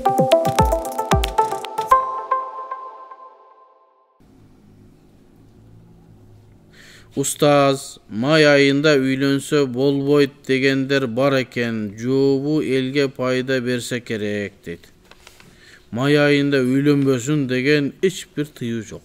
Устаз, май айында үйлөнсө болбойт дегендер бар экен, жообу элге пайда берсе керек дейт. Май айында үйлөнбөсүн деген эч бир тыюу жок.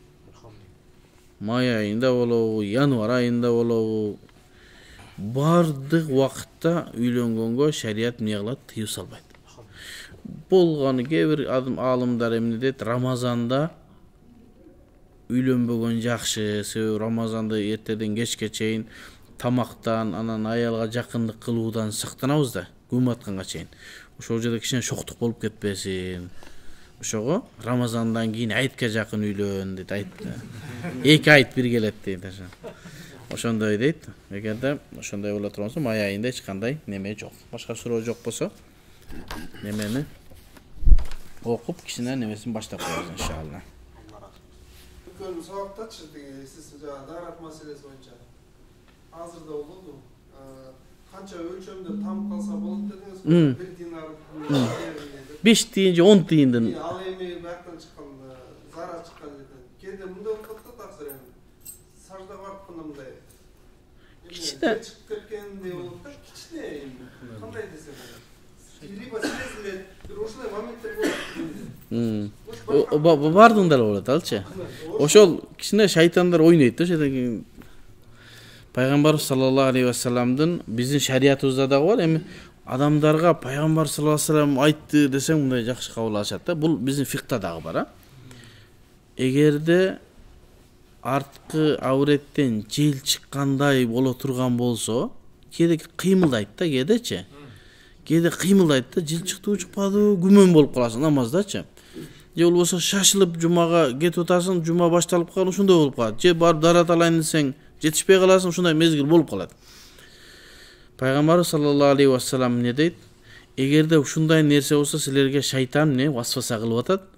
Май айында болобу, январь айында болобу, бардык убакытта үйлөнгөнгө шарият эмне кылат, тыюу салбайт. Болгону кээ бир аалымдар эмне дейт, Рамазанда үйлөнбөгөн жакшы, себеби Рамазанды эртеден кечке чейин тамактан, анан аялга жакындык кылуудан сактанабыз да, күн батканга чейин. Ошол жерде кичине шоктук болуп кетпесин. Ошого Рамазандан кийин айтка жакын үйлөн дейт, айт. 2 айт бир келет дейт. Ошондой дейт. Эгерде ошондой боло турганса, май айында эч кандай неме жок. Башка суроо жок болсо, немени окуп кичине немесин баштап коебуз иншалла. Үлкен сабактачы деги сиз дарак маселеси боюнча азырда болду. Канча өлчөмдө там калса болот дедиңиз, 1 динар 5 тиын же 10 тиындын. Ал эми бактан чыккан зара чыккан жерден. Кээде мындай болуп калат да таксыр эми. Сажда барып мындай. Кичине чыгып кеткендей болот да, кичине кандай десем. Либо сезилет, бир ушундай моменттер болот. Бардыңдар болот алчы. Ошол кичине шайтандар ойнойт да, ошол Пайгамбар саллаллаху алейхи ва салламдын биздин шариятыбызда дагы бар. Эми адамдарга Пайгамбар саллаллаху алейхи ва саллам айтты десең, мындай жакшы кабыл алышат да. Бул биздин фикта дагы бар, Эгерде арткы авреттен жел чыккандай боло турган болсо, кээде кыймылдайт да, кээдечи. Кээде кыймылдайт да, жел чыкты чыкпады, күмөн болуп каласың намаздачы. Же болбосо шашылып жумага кетип атасың, жума башталып калган, ушундай болуп калат. Же барып дарат алайын десең, жетишпей каласың, ушундай мезгил болуп калат. Пайгамбар саллаллаху алейхи ва саллам эмне дейт? Эгерде ушундай нерсе болсо, силерге шайтан эмне васваса кылып атат?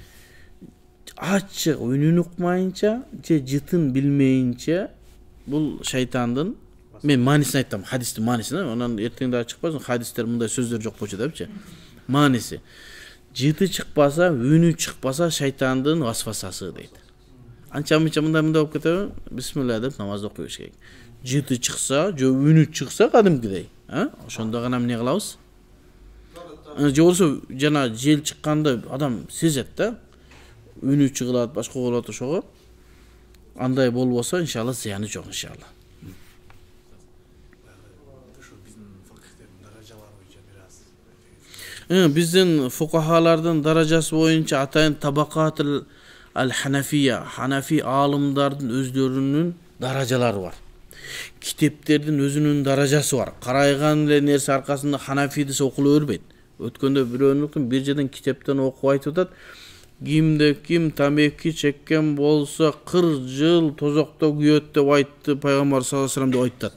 Ачык үнүн укмайынча, же жытын билмейинче, бул шайтандын, мен манисин айтам, хадистин манисин, анан эртең дагы чыкпасын, хадистер мындай сөздөр жок болчу депчи. Маниси. Жыты чыкпаса, үнү чыкпаса, шайтандын васвасасы дейт. Анча-мынча мындай болуп кетеби? Бисмилла деп намазды окуй бериш керек. Жыты чыкса, же үнү чыкса кадимкидей, ошондо гана эмне кылабыз? Же болсо жана жел чыкканда адам сезет да, үнү чыгылат, башка болот ошого. Андай болбосо, иншалла зыяны жок иншалла. Биздин фукахалардын даражасы боюнча атайын табакатыл ал-Ханафия, Ханафи аалымдардын өздөрүнүн даражалары бар. Китептердин өзүнүн даражасы бар. Карайган эле нерсе аркасында Ханафи десе окула бербейт. Өткөндө бирөөнүн бир жерден китептен окуп айтып атат. Кимде ким тамеки чеккен болсо 40 жыл тозокто күйөт деп айтты Пайгамбар саллаллаху алейхи ва саллям деп айтат.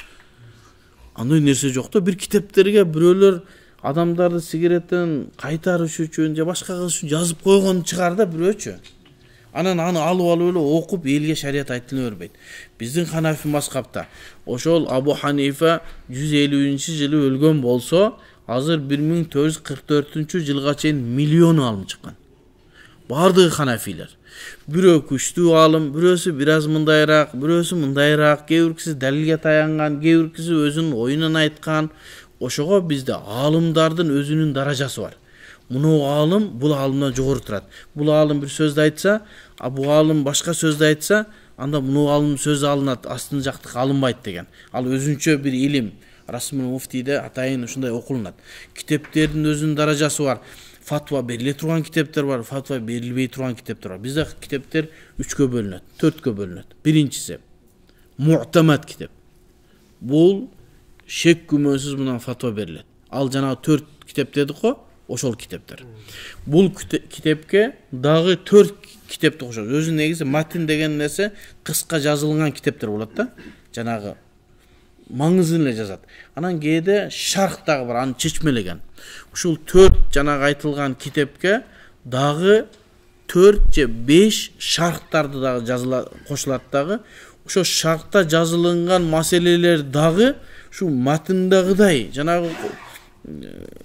Андай нерсе жок да, бир китептерге бирөөлөр адамдарды сигареттен кайтарыш үчүн же башка кылыш үчүн жазып койгон чыгар да бирөөчү. Анан аны алып эле окуп элге шарият айтылып бербейт. Биздин Ханафи мазхабта ошол Абу Ханифа 150-жылы өлгөн болсо, азыр 1444 жылга чейин миллион алым чыккан. Бардыгы Ханафилер. Бирөө күчтүү алым, бирөөсү бир аз мындайраак, бирөөсү мындайраак, кээ биркиси далилге таянган, кээ биркиси өзүнүн оюнан айткан. Ошого бизде аалымдардын өзүнүн даражасы бар. Муну аалым бул аалымдан жогору турат. Бул аалым бир сөздү айтса, бул аалым башка сөздү айтса, анда муну аалым сөзү алынат, астын жактык алынбайт деген. Ал өзүнчө бир илим. Расмул муфтийде атайын ушундай окулунат. Китептердин өзүнүн даражасы бар. Фатва бериле турган китептер бар, фатва берилбей турган китептер бар. Бизде китептер 3кө бөлүнөт, 4кө бөлүнөт. Биринчиси муътамат китеп. Бул шек күмөнсүз мындан фатва берилет. Ал жанагы 4 китеп дедик го, ошол китептер. Бул китепке дагы 4 китепти кошот. Өзүнүн негизи матин деген нерсе кыска жазылган китептер болот да. Жанагы маңызын эле жазат. Анан кээде шарх дагы бар, аны чечмелеген. Ушул 4 жанагы айтылган китепке дагы 4 же 5 шархтарды дагы жазыла кошулат дагы. Ошо шархта жазылган маселелер дагы шу матындагыдай жанагы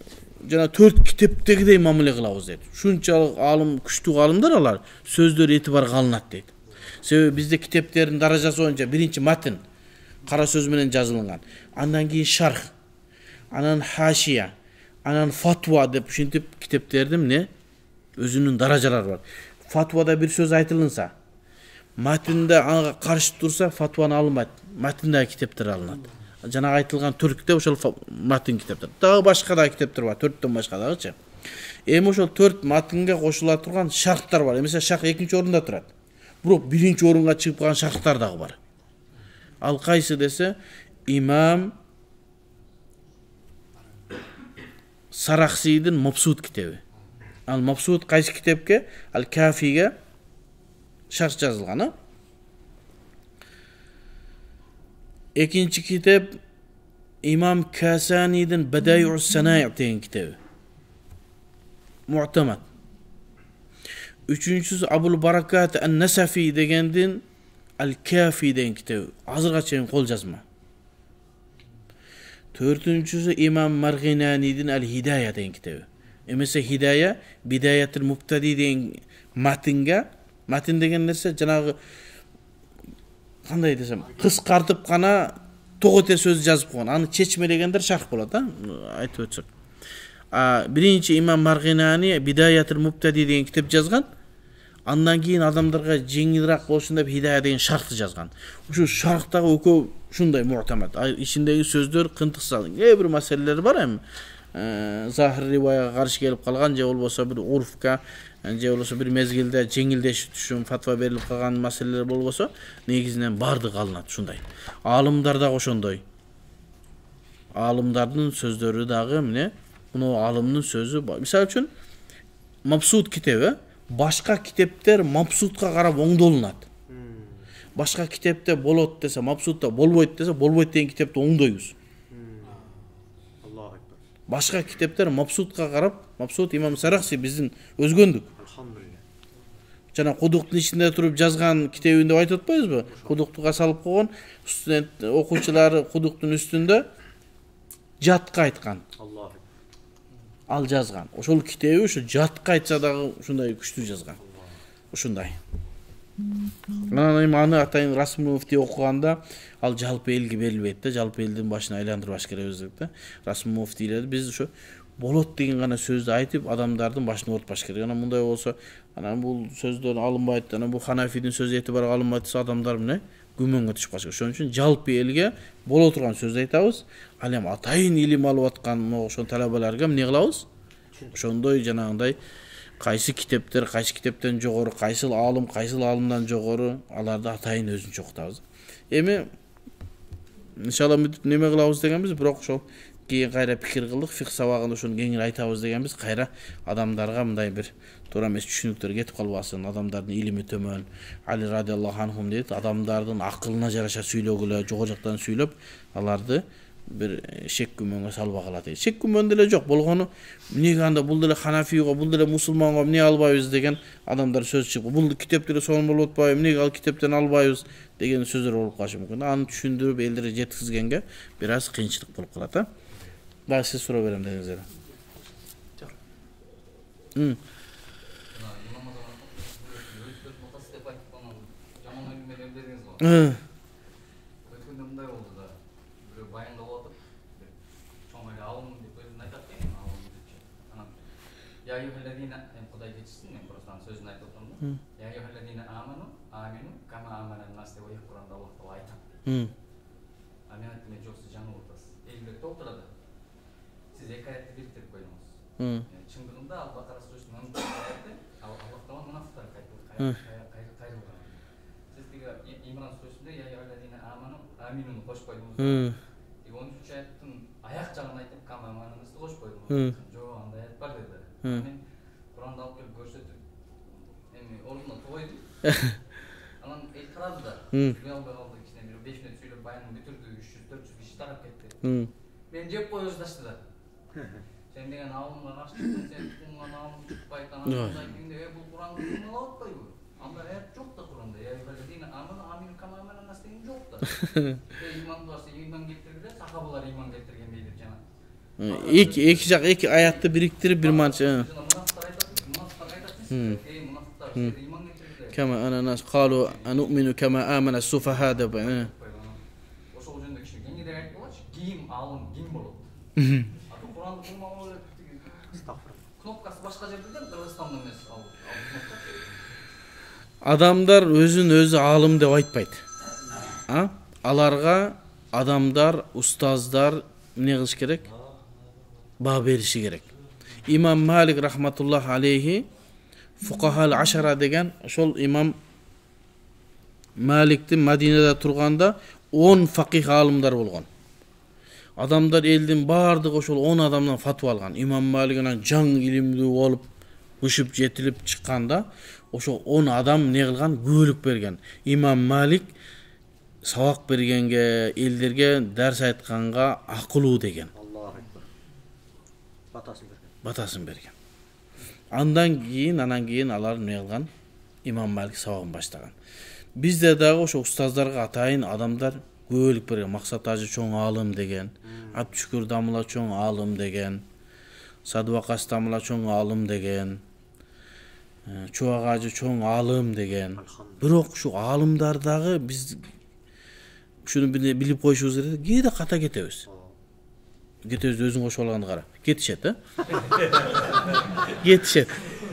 жана 4 китептегидей мамиле кылабыз дейт. Шунчалык алым, күчтүү алымдар алар сөздөр этибарга алынат дейт. Себеби бизде китептердин даражасы боюнча биринчи матн кара сөз менен жазылган. Андан кийин шарх, анан хашия, анан фатва деп ушинтип китептердин эмне өзүнүн даражалары бар. Фатвада бир сөз айтылынса, матнда ага каршы турса, фатваны алынбайт. Матндагы китептер алынат. Жана айтылган 4 китеп ошол матн китептер. Дагы башка да китептер бар, 4төн башка дагычы. Эми ошол 4 матнга кошула турган шарттар бар. Эмесе шарх экинчи орунда турат. Бирок биринчи орунга чыгып калган шархтар дагы бар. Ал кайсы десе, имам Сарахсийдин Мабсут китеби. Ал Мабсут кайсы китепке? Ал Кафиге шарх жазылган. Экинчи китеп имам Касанидин Бадайус Санай деген китеби. Муътамад. Üçüncüsü Abul Barakat An-Nasafi degендин Al-Kafi деген китеби. Азырга чейин кол жазма. Төртүнчүсү имам Маргинанидин Al-Hidaya деген китеби. Эмесе Hidaya Bidayatul Mubtadi деген матнга, матн деген нерсе жанагы кандай десем, кыскартып гана тоготе сөз жазып койгон. Аны чечмелегендер шарх болот, айтып өтсөк. Биринчи имам Маргинани Bidayatul Mubtadi деген китеп жазган. Андан кийин адамдарга жеңилирээк болушун деп Hidaya деген шархты жазган. Ушу шархтагы экөө ушундай муътамад. Ичиндеги сөздөр кынтыксал. Бир маселелер бар эми. Захир риваяга каршы келип калган же болбосо бир урфка, же болбосо бир мезгилде жеңилдешип түшүн фатва берилип калган маселелер болбосо, негизинен бардыгы алынат ушундай. Алымдар дагы ошондой. Алымдардын сөздөрү дагы эмне? Муну алымдын сөзү. Мисалы үчүн Мабсут китеби башка китептер Мабсутка карап оңдолунат. Башка китепте болот десе, Мабсутта болбойт десе, болбойт деген китепти оңдойбуз. Башка китептер Мабсутка карап, Мабсут имам Сарахси биздин өзгөндүк. Жана кудуктун ичинде туруп жазган китебин деп айтып атпайбызбы? Кудуктуга салып койгон, студент окуучулары кудуктун үстүндө жатка айткан. Ал жазган. Ошол китеби ушу жатка айтса дагы ушундай күчтүү жазган. Ушундай. Анан аны атайын Расмул Муфти окуганда ал жалпы элге берилбейт да, жалпы элдин башына айландырбаш керекпиз деп да. Расмул Муфтилер биз ушу болот деген гана сөздү айтып адамдардын башына оорутпаш керек. Анан мындай болсо, анан бул сөздөр алынбайт, анан бул Ханафидин сөзү этибарга алынбайт десе адамдар эмне күмөнгө түшүп калышат. Ошон үчүн жалпы элге боло турган сөз айтабыз. Ал эми атайын илим алып аткан ошол талабаларга эмне кылабыз? Ошондой жанагындай кайсы китептер, кайсы китептен жогору, кайсы алымдан жогору, аларды атайын өзүнчө окутабыз. Эми иншалла неме кылабыз дегенбиз, бирок ошол кийин кайра пикир кылдык, фикх сабагында ошону кеңири айтабыз дегенбиз, кайра адамдарга мындай бир туура эмес түшүнүктөр кетип калбасын, адамдардын илими төмөн. Али радиаллаху анхум дейт, адамдардын акылына жараша сүйлөгүлө, жогору жактан сүйлөп, аларды бир шек күмөнгө салбагыла дейт. Шек күмөн деле жок, болгону эмнеге анда бул деле Ханафийго, бул деле мусулманга эмне албайбыз деген адамдар сөз чыгып, бул китепти сонун болуп атпайбы, эмнеге ал китептен албайбыз деген сөздөр болуп калышы мүмкүн. Аны түшүндүрүп элдерге жеткизгенге бир аз кыйынчылык болуп калат, Дагы сиз суроо берем деңиздер. Ya ayyuhallazina Xudoy kechirsin, men Qur'ondan so'zini aytib o'tdim. Ya ayyuhallazina amanu kama amana an-nas deb Qur'onda Alloh taolo aytadi. Amin aytmay jo'qsiz janib o'tasiz. Elbette o'tiradi. Siz hikoyatni biriktirib qo'yingiz. Chin bilimda Al-Baqara surasining 10-oyatida Alloh taolo munofiqlarga qayrilgan. Siz Imron surasida ya ayyuhallazina amanu aminun qo'shib qo'ydingiz. 13-oyatning oyoq jag'ini aytib kama amanani qo'shib qo'ydingiz. Jo'q, unda oyat bor dedi. Men Qur'onda olib kelib ko'rsatib, endi o'rnuna qo'ydim. Anan qaradi-da. Uyalmay qoldi, kichkina bir 5 minut söylep bayanını bitirdi, 300-400 kişi tarap ketdi. Men jep qo'yib tashladılar. Sen degan avlumdan açtın, sen tutungan avlum tutpaydan avlumdan kinde, bu Qur'onda nima olmaydi? Anda ayet yok da Qur'onda. Ya ayyuhallazina amanu aminu kama amana an-nas degan yok da. İman varsa iman keltirdiler, sahabalar iman keltirgen deydi jana. Эки жак эки аятты бириктирип бир манча. Kama ana nas qalu anu'minu kama amana as-sufaha da. Ошол жөнүндө киши кеңирээк айтып болчу. Кийим алым ким болот? Аты Куранды кулмаган кнопкасы башка жерде да Кыргызстандын эмес ал кнопка. Адамдар өзүн өзү алым деп айтпайт. Аларга адамдар, устаздар эмне кылыш керек? Баа бериши керек. Имам Малик рахматуллах алейхи Фукахал Ашара деген ошол имам Маликтин Мадинада турганда 10 факих алымдар болгон. Адамдар элдин баардыгы ошол 10 адамдан фатва алган. Имам Малик анан жаң илимдүү болуп, өшүп жетилип чыкканда ошол 10 адам эмне кылган? Күбөлүк берген. Имам Малик сабак бергенге, элдерге дарс айтканга акылуу деген. Аллаху акбар. Батасын берген. Андан кийин алар эмне кылган? Имам Малик сабагын баштаган. Бизде дагы ошо устаздарга атайын адамдар көбөлүк берген. Максат Ажы чоң алым деген, Абдышүкүр Дамыла чоң алым деген, Садыбакас Дамыла чоң алым деген, Чубак Ажы чоң алым деген. Бирок ушу алымдар дагы биз ушуну билип коюшубуз керек. Кээде ката кетебиз. Өзүң кошуп алганды кара. Кетишет, Кетишет.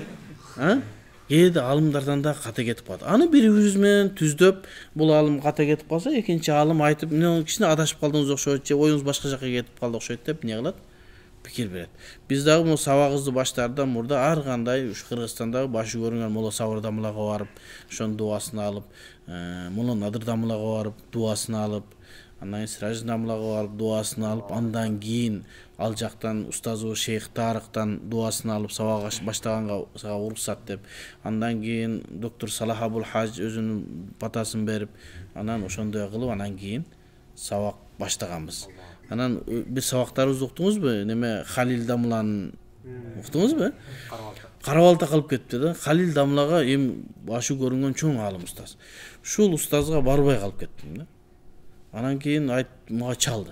Кээде алымдардан да ката кетип калат. Аны бири-бирибиз менен түздөп, бул алым ката кетип калса, экинчи алым айтып, эмне кичине адашып калдыңыз окшойт, же оюңуз башка жака кетип калды окшойт деп эмне кылат? Пикир берет. Биз дагы бул сабагыбызды баштаарда мурда ар кандай ушу Кыргызстандагы башы көрүнгөн Мола Сабыр Дамылага барып, ошонун дуасын алып, Мола Надыр Дамылага барып, дуасын алып, андан Сираж Дамылага барып, дуасын алып, андан кийин ал жактан устазыбыз Шейх Тарыктан дуасын алып, сабак баштаганга уруксат деп, андан кийин доктор Салах Абул Хаж өзүнүн батасын берип, анан ошондой кылып, анан кийин сабак баштаганбыз. Анан бир сабактарыбызды уктуңузбу? Неме Халил Дамыланын уктуңузбу? Карабалта калып кетти да. Халил Дамылага эми башы көрүнгөн чоң алым устаз. Ушул устазга барбай калып кеттим да. Анан кийин мага чалды.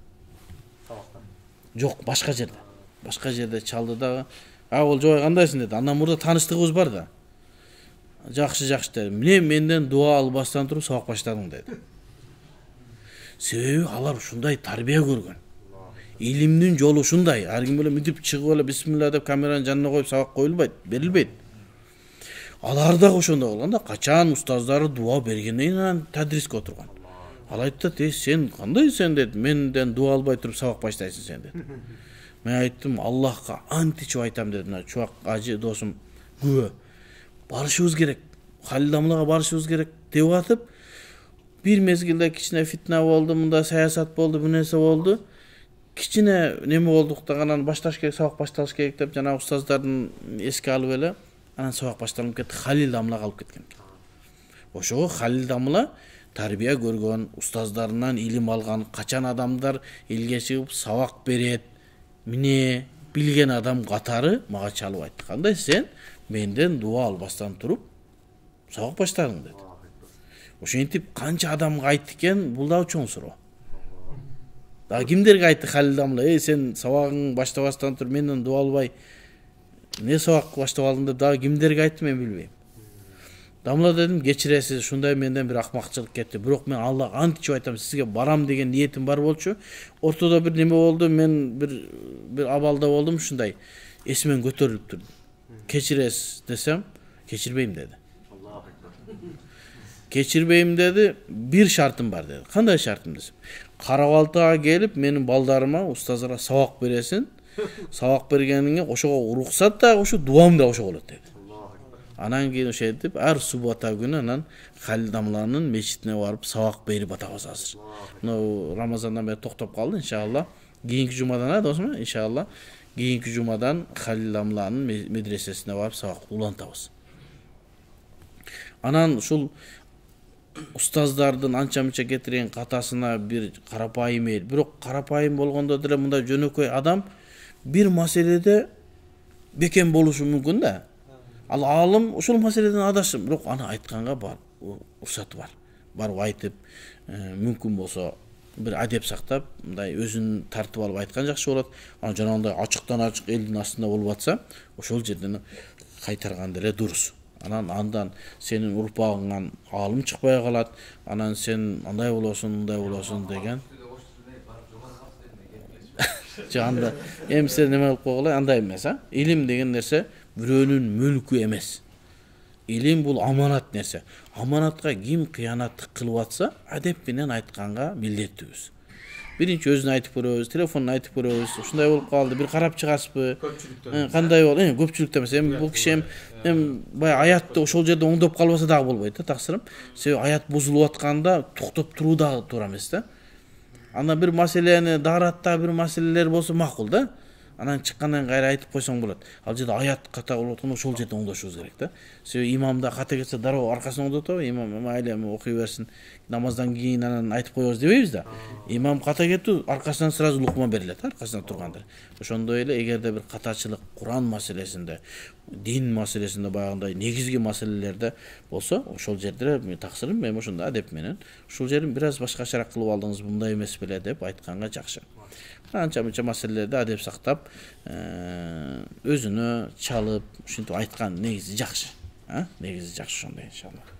Жок, башка жерде. Башка жерде чалды да. Ол жобой кандайсың деди. Андан мурда тааныштыгыбыз бар да. Жакшы деди. Эмне менден дуа албастан туруп сабак баштадың деди. Себеби алар ушундай тарбия көргөн. Илимдин жолу ушундай. Ар ким эле мынтип чыгып эле бисмилла деп камеранын жанына коюп сабак коюлбайт, берилбейт. Алар дагы ошондой болгондо качан устаздары дуа бергенден кийин тадриске отурган. Ал айтты, сен кандайсың деди, менден дуа албай туруп сабак баштайсың сен деди. Мен айттым, Аллахка ант ичип айтам деди. Чубак Ажы досум күбө. Барышыбыз керек. Халил Дамылага барышыбыз керек деп атып, бир мезгилде кичине фитна болду, мында саясат болду, бу нерсе болду. Кичине неме болдук да, анан башташ керек, сабак башталыш керек деп жана устаздардын эске алып эле, анан сабак башталып кетти. Халил Дамылага алып кеткен. Ошого Халил Дамыла тарбия көргөн, устаздарынан илим алган, качан адамдар элге чыгып сабак берет, міне билген адам катары мага чалып айтты. Кандай сен менден дуа албастан туруп сабак баштадың деди. Ошентип канча адамга айтты экен, бул да чоң суроо. Да кимдерге айтты Халил Дамыла, сен сабагың баштабастан туруп менден дуа албай эмне сабак баштап алдың деп да кимдерге айтты мен билбейм. Дамыла дедим, кечиресиз, ушундай менден бир акмакчылык кетти. Бирок мен Аллах ант ичип айтам, сизге барам деген ниетим бар болчу. Ортодо бир неме болду, мен бир абалда болдум, ушундай эсимен көтөрүлүп турду. Кечиресиз десем, кечирбейм деди. Кечирбейм деди, бир шартым бар деди. Кандай шартым десем, Карабалтага келип менин балдарыма, устаздарга сабак бересин. Сабак бергениңе ошого уруксат да, ошо дуам да ошо болот деди. Анан кийин ошентип ар суббота күнү анан Халил Дамыланын мечитине барып сабак берип атабыз азыр. Мына Рамазандан бери токтоп калды, иншалла. Кийинки жумадан досум, иншалла. Кийинки жумадан Халил Дамыланын медресесине барып сабак улантабыз. Анан ушул устаздардын анча-мынча кетирген катасына бир карапайым эл. Бирок карапайым болгондо деле мындай жөнөкөй адам бир маселеде бекем болушу мүмкүн да. Ал алым ушул маселеден адашым, бирок аны айтканга бар уруксаты бар. Барып айтып, мүмкүн болсо бир адеп сактап, мындай өзүн тартып алып айткан жакшы болот. Анан жанагындай ачыктан ачык элдин астында болуп атса, ошол жерден кайтарган деле дурус. Андан сенин урпагыңан алым чыкпай калат. Анан сен андай болосуң, мындай болосуң деген. Жанда эми сен неме кылып койгула, андай эмес, Илим деген нерсе бирөөнүн мүлкү эмес. Илим бул аманат нерсе. Аманатка ким кыянаттык кылып атса, адеп менен айтканга милдеттүүбүз. Биринчи өзүн айтып көрөбүз, телефонун айтып көрөбүз. Ушундай болуп калды, бир карап чыгасызбы? Кандай болду? Көпчүлүктө эмес. Эми бул киши эми баягы аятты ошол жерде оңдоп калбаса дагы болбойт да, таксырым. Себеби аят бузулуп атканда токтоп туруу дагы туура эмес да. Анан бир маселени дааратта бир маселелер болсо макул да. Анан чыккандан кайра айтып койсоң болот. Ал жерде аят ката болуп атканда ошол жерде оңдошубуз керек да. Себеби имамда ката кетсе дароо аркасын оңдотобу? Имам айла окуй берсин. Намаздан кийин анан айтып коебуз дебейбиз да. Имам ката кетти, аркасынан сразу лукма берилет, аркасынан турганда. Ошондой эле эгерде бир катачылык Куран маселесинде, дин маселесинде баягындай негизги маселелерде болсо, ошол жерде таксырым мен ошондой адеп менен ушул жерин бир аз башкачараак кылып алдыңыз, мындай эмес беле деп айтканга жакшы. Анча-мынча маселелерде адеп сактап, өзүнө чалып, ушинтип айткан негизи жакшы. Негизи жакшы ошондой иншалла.